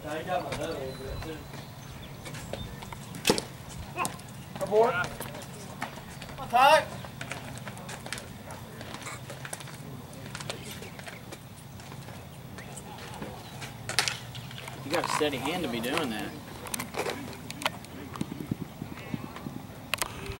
I got my nut over it too. Abort. Tight. You got a steady hand to be doing that.